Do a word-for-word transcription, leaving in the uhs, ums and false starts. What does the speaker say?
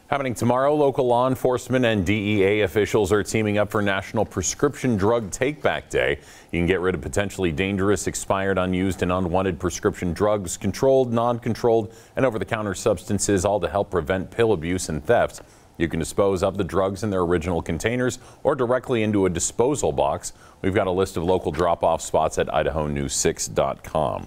Happening tomorrow, local law enforcement and D E A officials are teaming up for National Prescription Drug Take-Back Day. You can get rid of potentially dangerous, expired, unused, and unwanted prescription drugs, controlled, non-controlled, and over-the-counter substances, all to help prevent pill abuse and theft. You can dispose of the drugs in their original containers or directly into a disposal box. We've got a list of local drop-off spots at idaho news six dot com.